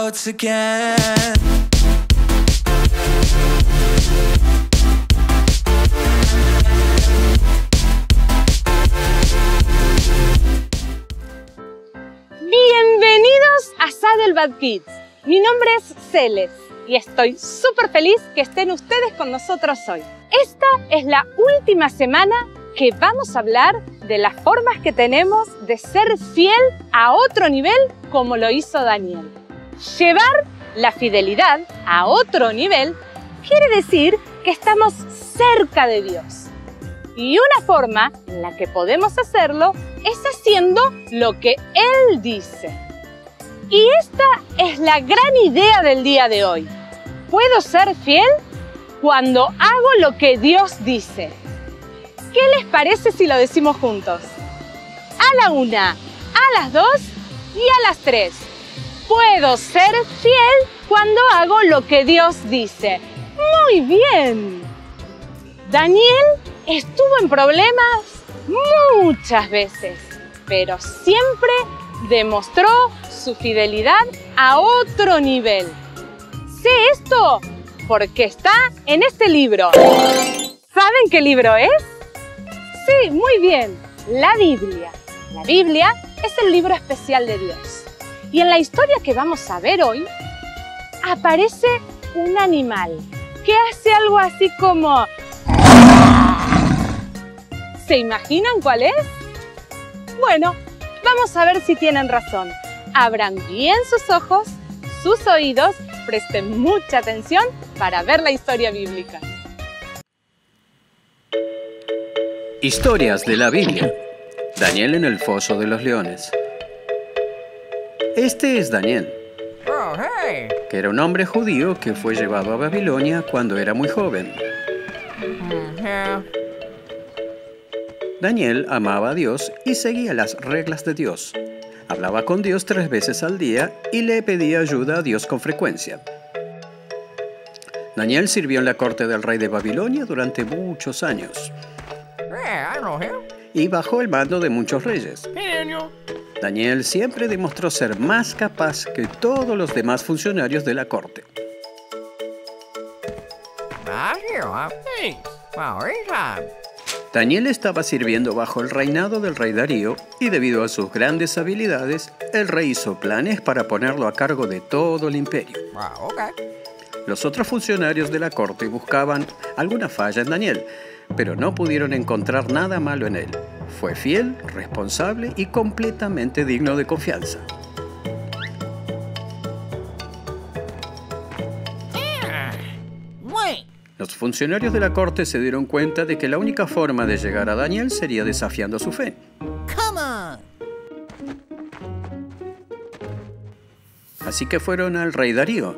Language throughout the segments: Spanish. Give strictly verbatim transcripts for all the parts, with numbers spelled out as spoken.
clouds again. Bienvenidos a Saddlebag Kids. Mi nombre es Celes y estoy súper feliz que estén ustedes con nosotros hoy. Esta es la última semana que vamos a hablar de las formas que tenemos de ser fiel a otro nivel como lo hizo Daniel. Llevar la fidelidad a otro nivel quiere decir que estamos cerca de Dios. Y una forma en la que podemos hacerlo es haciendo lo que Él dice. Y esta es la gran idea del día de hoy. Puedo ser fiel cuando hago lo que Dios dice. ¿Qué les parece si lo decimos juntos? A la una, a las dos y a las tres. Puedo ser fiel cuando hago lo que Dios dice. ¡Muy bien! Daniel estuvo en problemas muchas veces, pero siempre demostró su fidelidad a otro nivel. Sé esto porque está en este libro. ¿Saben qué libro es? Sí, muy bien, la Biblia. La Biblia es el libro especial de Dios. Y en la historia que vamos a ver hoy, aparece un animal que hace algo así como... ¿Se imaginan cuál es? Bueno, vamos a ver si tienen razón. Abran bien sus ojos, sus oídos, presten mucha atención para ver la historia bíblica. Historias de la Biblia. Daniel en el foso de los leones. Este es Daniel, que era un hombre judío que fue llevado a Babilonia cuando era muy joven. Daniel amaba a Dios y seguía las reglas de Dios. Hablaba con Dios tres veces al día y le pedía ayuda a Dios con frecuencia. Daniel sirvió en la corte del rey de Babilonia durante muchos años y bajo el mando de muchos reyes. Daniel siempre demostró ser más capaz que todos los demás funcionarios de la corte. Daniel estaba sirviendo bajo el reinado del rey Darío y debido a sus grandes habilidades, el rey hizo planes para ponerlo a cargo de todo el imperio. Los otros funcionarios de la corte buscaban alguna falla en Daniel, pero no pudieron encontrar nada malo en él. Fue fiel, responsable y completamente digno de confianza. Los funcionarios de la corte se dieron cuenta de que la única forma de llegar a Daniel sería desafiando su fe. Así que fueron al rey Darío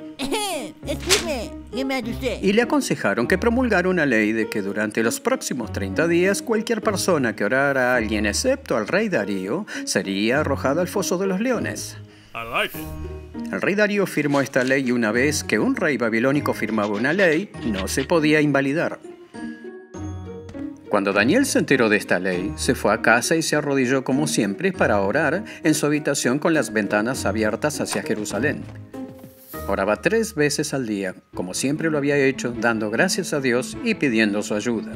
y le aconsejaron que promulgara una ley de que durante los próximos treinta días cualquier persona que orara a alguien excepto al rey Darío sería arrojada al foso de los leones. El rey Darío firmó esta ley y una vez que un rey babilónico firmaba una ley, no se podía invalidar. Cuando Daniel se enteró de esta ley, se fue a casa y se arrodilló como siempre para orar en su habitación con las ventanas abiertas hacia Jerusalén. Oraba tres veces al día, como siempre lo había hecho, dando gracias a Dios y pidiendo su ayuda.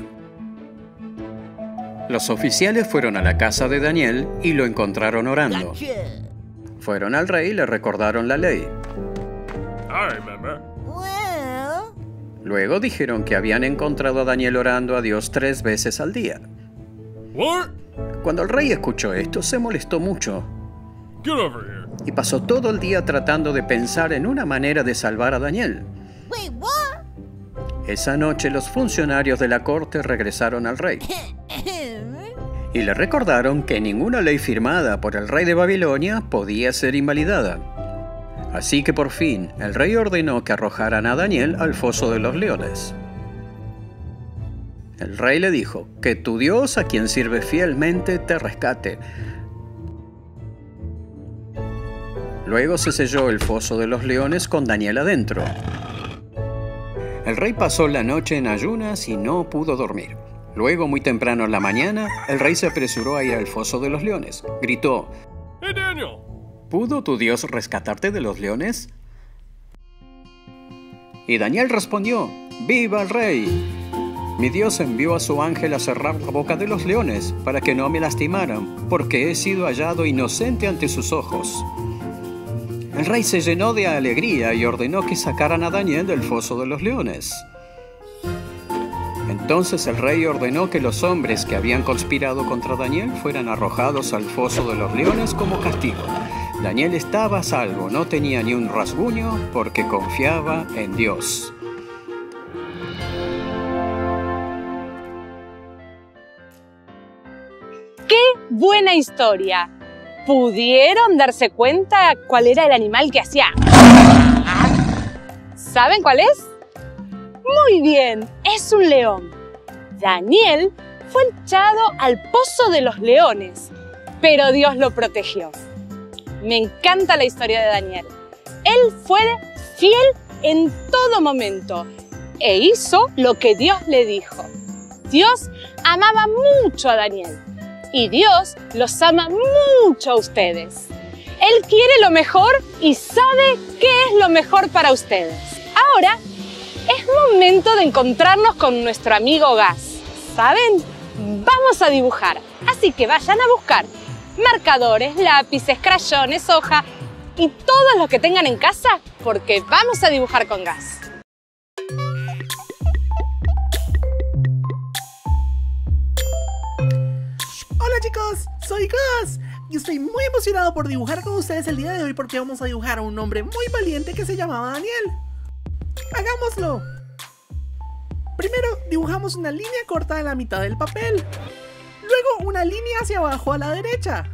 Los oficiales fueron a la casa de Daniel y lo encontraron orando. Fueron al rey y le recordaron la ley. Luego dijeron que habían encontrado a Daniel orando a Dios tres veces al día. Cuando el rey escuchó esto, se molestó mucho y pasó todo el día tratando de pensar en una manera de salvar a Daniel. Esa noche los funcionarios de la corte regresaron al rey y le recordaron que ninguna ley firmada por el rey de Babilonia podía ser invalidada. Así que por fin el rey ordenó que arrojaran a Daniel al foso de los leones. El rey le dijo: que tu Dios, a quien sirves fielmente, te rescate. Luego se selló el foso de los leones con Daniel adentro. El rey pasó la noche en ayunas y no pudo dormir. Luego, muy temprano en la mañana, el rey se apresuró a ir al foso de los leones. Gritó: Hey, Daniel. ¿Pudo tu Dios rescatarte de los leones? Y Daniel respondió: ¡Viva el rey! Mi Dios envió a su ángel a cerrar la boca de los leones para que no me lastimaran, porque he sido hallado inocente ante sus ojos. El rey se llenó de alegría y ordenó que sacaran a Daniel del foso de los leones. Entonces el rey ordenó que los hombres que habían conspirado contra Daniel fueran arrojados al foso de los leones como castigo. Daniel estaba a salvo, no tenía ni un rasguño porque confiaba en Dios. ¡Qué buena historia! ¿Pudieron darse cuenta cuál era el animal que hacía? ¿Saben cuál es? Muy bien, es un león. Daniel fue echado al pozo de los leones, pero Dios lo protegió. Me encanta la historia de Daniel. Él fue fiel en todo momento e hizo lo que Dios le dijo. Dios amaba mucho a Daniel y Dios los ama mucho a ustedes. Él quiere lo mejor y sabe qué es lo mejor para ustedes. Ahora es momento de encontrarnos con nuestro amigo Gas. ¿Saben? Vamos a dibujar, así que vayan a buscar marcadores, lápices, crayones, hoja y todo lo que tengan en casa, porque vamos a dibujar con Gas. Hola chicos, soy Gas y estoy muy emocionado por dibujar con ustedes el día de hoy porque vamos a dibujar a un hombre muy valiente que se llamaba Daniel. ¡Hagámoslo! Primero dibujamos una línea corta en la mitad del papel. Luego una línea hacia abajo a la derecha.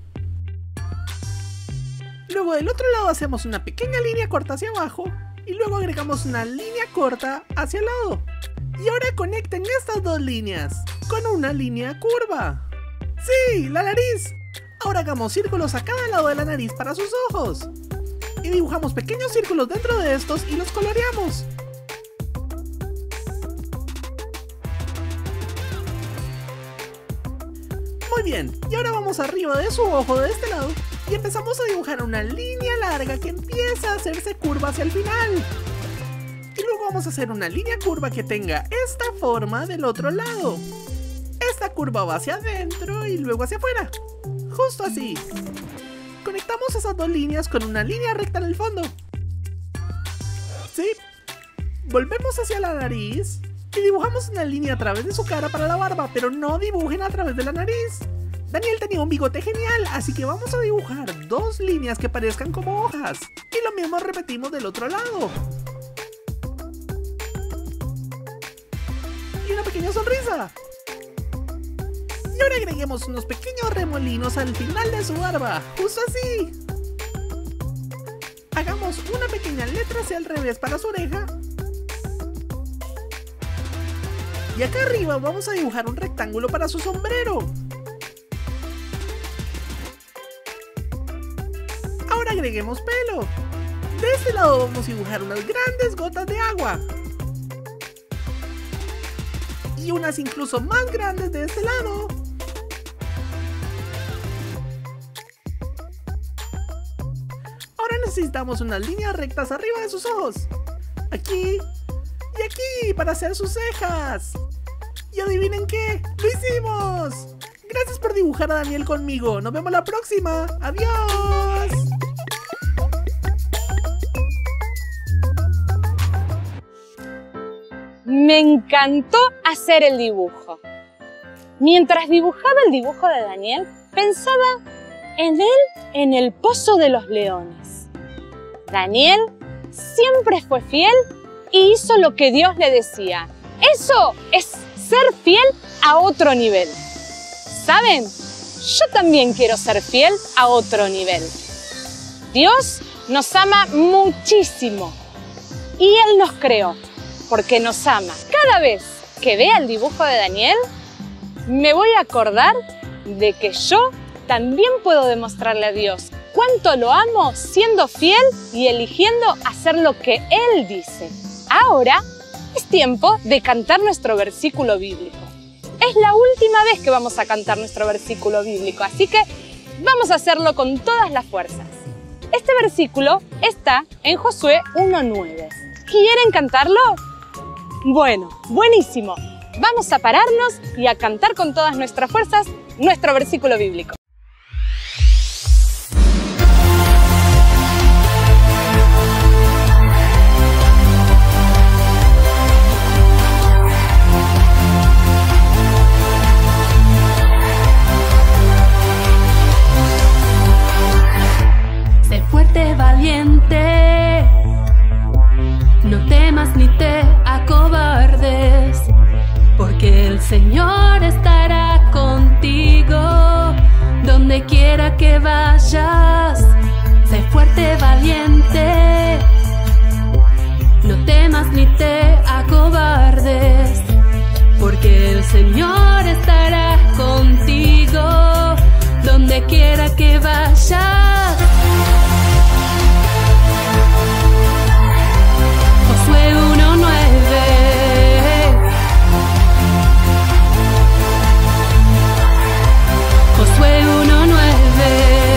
Luego del otro lado hacemos una pequeña línea corta hacia abajo. Y luego agregamos una línea corta hacia el lado. Y ahora conecten estas dos líneas con una línea curva. ¡Sí! ¡La nariz! Ahora hagamos círculos a cada lado de la nariz para sus ojos. Y dibujamos pequeños círculos dentro de estos y los coloreamos. Muy bien, y ahora vamos arriba de su ojo de este lado y empezamos a dibujar una línea larga que empieza a hacerse curva hacia el final. Y luego vamos a hacer una línea curva que tenga esta forma del otro lado. Esta curva va hacia adentro y luego hacia afuera. Justo así. Conectamos esas dos líneas con una línea recta en el fondo. ¿Sí? Volvemos hacia la nariz y dibujamos una línea a través de su cara para la barba, pero no dibujen a través de la nariz. Daniel tenía un bigote genial, así que vamos a dibujar dos líneas que parezcan como hojas. Y lo mismo repetimos del otro lado. Y una pequeña sonrisa. Y ahora agreguemos unos pequeños remolinos al final de su barba, justo así. Hagamos una pequeña letra hacia el revés para su oreja. Y acá arriba vamos a dibujar un rectángulo para su sombrero. Ahora agreguemos pelo. De este lado vamos a dibujar unas grandes gotas de agua. Y unas incluso más grandes de este lado. Ahora necesitamos unas líneas rectas arriba de sus ojos. Aquí y aquí para hacer sus cejas. Y adivinen qué, ¡lo hicimos! Gracias por dibujar a Daniel conmigo. Nos vemos la próxima. ¡Adiós! Me encantó hacer el dibujo. Mientras dibujaba el dibujo de Daniel, pensaba en él en el pozo de los leones. Daniel siempre fue fiel y hizo lo que Dios le decía. Eso es ser fiel a otro nivel. ¿Saben? Yo también quiero ser fiel a otro nivel. Dios nos ama muchísimo y Él nos creó porque nos ama. Cada vez que vea el dibujo de Daniel, me voy a acordar de que yo también puedo demostrarle a Dios cuánto lo amo siendo fiel y eligiendo hacer lo que Él dice. Ahora es tiempo de cantar nuestro versículo bíblico. Es la última vez que vamos a cantar nuestro versículo bíblico, así que vamos a hacerlo con todas las fuerzas. Este versículo está en Josué uno nueve. ¿Quieren cantarlo? Bueno, buenísimo. Vamos a pararnos y a cantar con todas nuestras fuerzas nuestro versículo bíblico. Sé fuerte, valiente, no temas ni te acobardes, porque el Señor estará contigo donde quiera que vayas. Sé fuerte, valiente, no temas ni te acobardes, porque el Señor estará contigo donde quiera que vayas. Josué uno nueve. Josué uno nueve.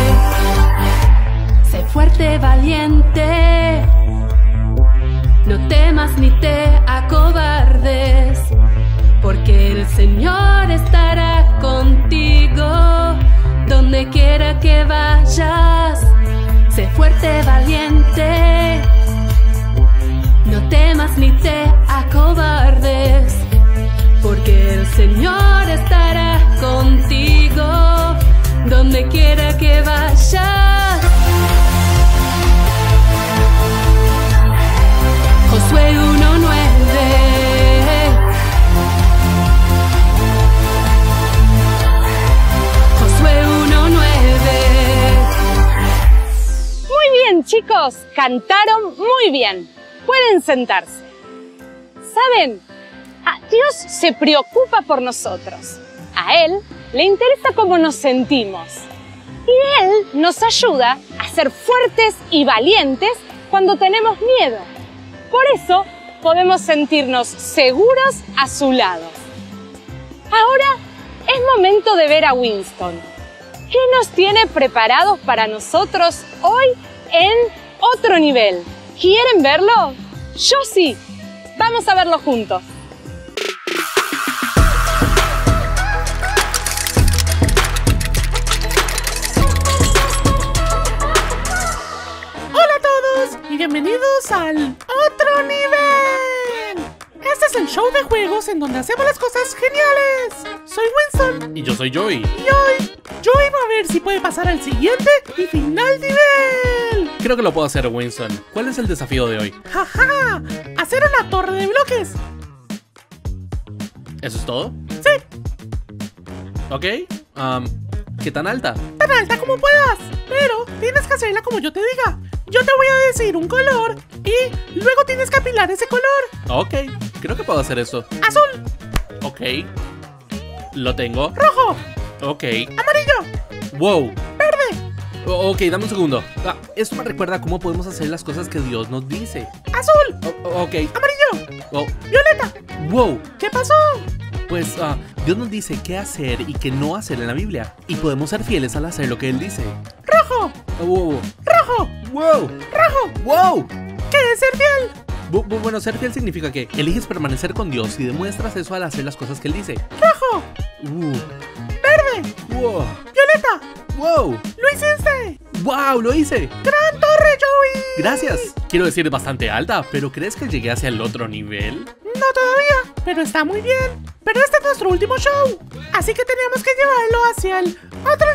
Sé fuerte, valiente, no temas ni te acobardes, porque el Señor estará contigo donde quiera que vayas. Sé fuerte, valiente, no temas ni te acobardes, porque el Señor estará contigo donde quiera que vayas. Josué uno nueve. Josué uno nueve. Muy bien, chicos, cantaron muy bien. Pueden sentarse. ¿Saben? A Dios se preocupa por nosotros. A Él le interesa cómo nos sentimos. Y Él nos ayuda a ser fuertes y valientes cuando tenemos miedo. Por eso podemos sentirnos seguros a su lado. Ahora es momento de ver a Winston. ¿Qué nos tiene preparados para nosotros hoy en otro nivel? ¿Quieren verlo? Yo sí. Vamos a verlo juntos. Hola a todos y bienvenidos al otro nivel. Este es el show de juegos en donde hacemos las cosas geniales. Soy Winston. Y yo soy Joey. Y hoy, Joey va a ver si puede pasar al siguiente y final nivel. Creo que lo puedo hacer, Winston. ¿Cuál es el desafío de hoy? ¡Jaja! Hacer una torre de bloques. ¿Eso es todo? Sí. Ok. Um, ¿Qué tan alta? Tan alta como puedas. Pero tienes que hacerla como yo te diga. Yo te voy a decir un color y luego tienes que apilar ese color. Ok. Creo que puedo hacer eso. Azul. Ok. Lo tengo. Rojo. Ok. Amarillo. Wow. Verde. O- ok, dame un segundo. Ah, esto me recuerda cómo podemos hacer las cosas que Dios nos dice. Azul. O- ok. Amarillo. Oh, Violeta. wow. ¿Qué pasó? Pues ah, Dios nos dice qué hacer y qué no hacer en la Biblia. Y podemos ser fieles al hacer lo que Él dice. Rojo. Oh, wow. Rojo. Wow. Rojo. Wow. ¿Qué es ser fiel? Bu- bu- bueno, ser fiel significa que eliges permanecer con Dios y demuestras eso al hacer las cosas que Él dice. Rojo. Uh, Verde. wow. Violeta. Wow. Lo hiciste. Wow, lo hice. Gran torre, Joey. Gracias. Quiero decir bastante alta, pero ¿crees que llegué hacia el otro nivel? No todavía, pero está muy bien. Pero este es nuestro último show, así que tenemos que llevarlo hacia el otro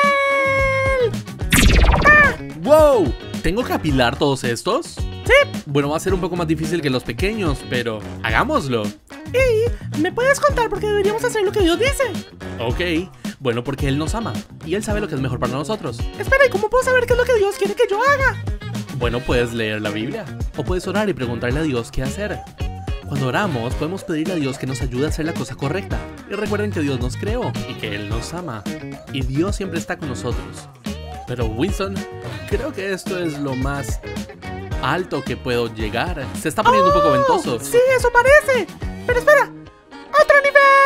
nivel. ¡Ah! ¡Wow! ¿Tengo que apilar todos estos? Sí. Bueno, va a ser un poco más difícil que los pequeños, pero hagámoslo. Y me puedes contar por qué deberíamos hacer lo que Dios dice. Ok, bueno, porque Él nos ama y Él sabe lo que es mejor para nosotros. Espera, ¿y cómo puedo saber qué es lo que Dios quiere que yo haga? Bueno, puedes leer la Biblia o puedes orar y preguntarle a Dios qué hacer. Cuando oramos, podemos pedirle a Dios que nos ayude a hacer la cosa correcta. Y recuerden que Dios nos creó y que Él nos ama. Y Dios siempre está con nosotros. Pero Winston, creo que esto es lo más alto que puedo llegar. Se está poniendo ¡Oh! un poco ventoso. Sí, eso parece. Pero espera, ¡otro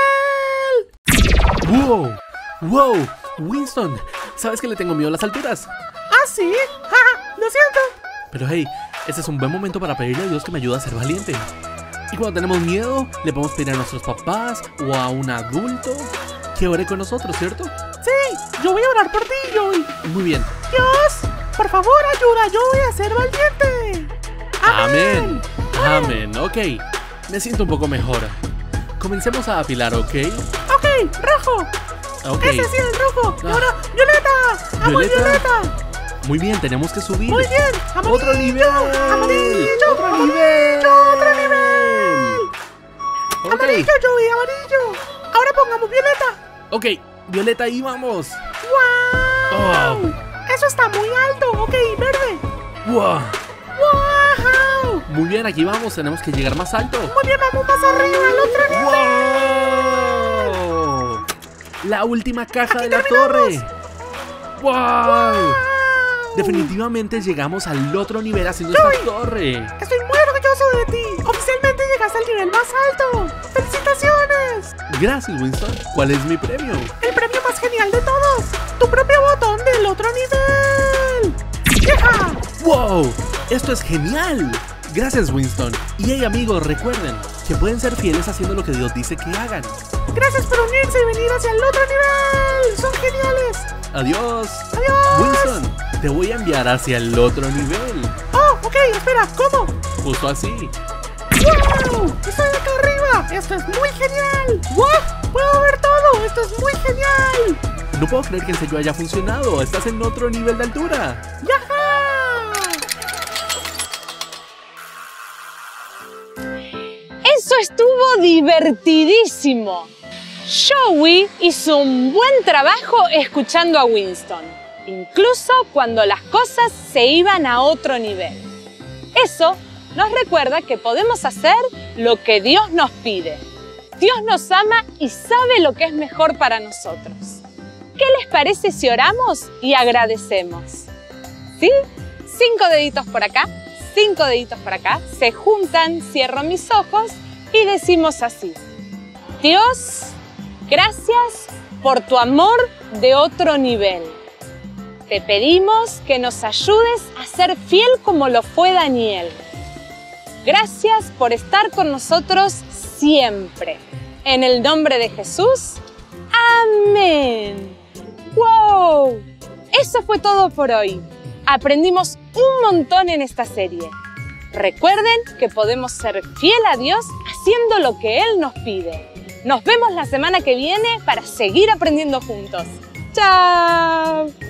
nivel! ¡Wow! ¡Wow! Winston, ¿sabes que le tengo miedo a las alturas? ¿Ah, sí? ¡Ja! Lo siento. Pero hey, Este es un buen momento para pedirle a Dios que me ayude a ser valiente. Y cuando tenemos miedo, le podemos pedir a nuestros papás o a un adulto que ore con nosotros, ¿cierto? Sí, yo voy a orar por ti, Joey. Muy bien. Dios, por favor, ayuda, yo voy a ser valiente. Amén. Amén. Ok, me siento un poco mejor. Comencemos a apilar, ¿ok? Ok, rojo. Ok. Ese sí es rojo. Y Ah. ahora, violeta. Amo ¿Violeta? violeta. Muy bien, tenemos que subir. Muy bien. Amarillo, ¡Otro nivel! Amarillo, ¡Otro amarillo, nivel! otro nivel. Ok. Amarillo, Joey, amarillo. Ahora pongamos violeta. Ok, Violeta, ahí vamos. ¡Wow! Eso está muy alto. Ok, verde. ¡Wow! ¡Wow! Muy bien, aquí vamos, tenemos que llegar más alto. Muy bien, vamos más arriba, al otro nivel. ¡Wow! La última caja Aquí de la terminamos. torre. ¡Wow! Definitivamente llegamos al otro nivel haciendo esta torre. Estoy muy orgulloso de ti. Oficialmente llegaste al nivel más alto. ¡Felicitaciones! Gracias, Winston. ¿Cuál es mi premio? El premio más genial de todos. Tu propio botón del otro nivel. ¡Yeja! ¡Wow! ¡Esto es genial! Gracias, Winston. Y hey, amigos, recuerden que pueden ser fieles haciendo lo que Dios dice que hagan. Gracias por unirse y venir hacia el otro nivel. Son geniales. Adiós. Adiós. Winston, te voy a enviar hacia el otro nivel. Oh, ok, espera, ¿cómo? Justo así. ¡Wow! Estoy acá arriba. Esto es muy genial. ¡Wow! Puedo ver todo. Esto es muy genial. No puedo creer que en serio haya funcionado. Estás en otro nivel de altura. ¡Yaja! Eso estuvo divertidísimo. Joey hizo un buen trabajo escuchando a Winston, incluso cuando las cosas se iban a otro nivel. Eso nos recuerda que podemos hacer lo que Dios nos pide. Dios nos ama y sabe lo que es mejor para nosotros. ¿Qué les parece si oramos y agradecemos? ¿Sí? Cinco deditos por acá, cinco deditos por acá, se juntan, cierro mis ojos y decimos así: Dios, gracias por tu amor de otro nivel. Te pedimos que nos ayudes a ser fiel como lo fue Daniel. Gracias por estar con nosotros siempre. En el nombre de Jesús, amén. ¡Wow! Eso fue todo por hoy. Aprendimos un montón en esta serie. Recuerden que podemos ser fiel a Dios haciendo lo que Él nos pide. Nos vemos la semana que viene para seguir aprendiendo juntos. ¡Chao!